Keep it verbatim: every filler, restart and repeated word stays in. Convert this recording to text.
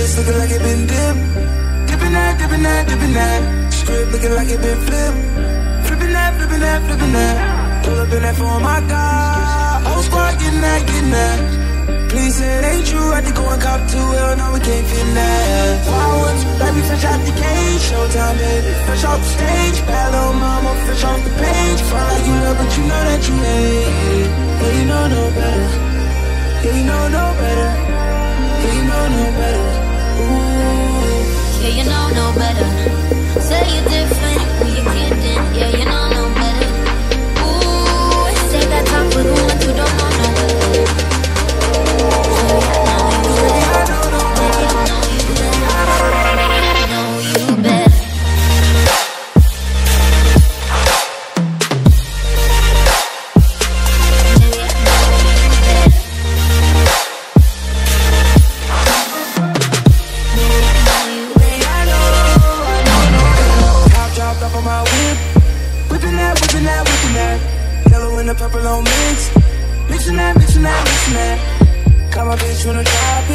wrist looking like it been dipped. Dipping that, dipping that, dipping that. Script looking like it been flipped. Flipping that, flipping that, flipping that. Pull up in that for my God. Whole squad getting that, getting that. Please say it ain't true, I had to go and cop two. Hell no, we can't fit in that. Flowers, like we fresh out the cage. Showtime, baby, fresh off the stage. Bad little mama, fresh off the page. Feel like you love, but you know that you hate. Yeah, you know no better. Yeah, you know no better. Yeah, you know no better. Ooh. Yeah, you know no better. Say you're different when you're kidding. Yeah, you know no better. Ooh, say that talk with the ones who don't know no better. Purple on mix, mixing that, mixing that, mixing that. Got my bitch wanna drop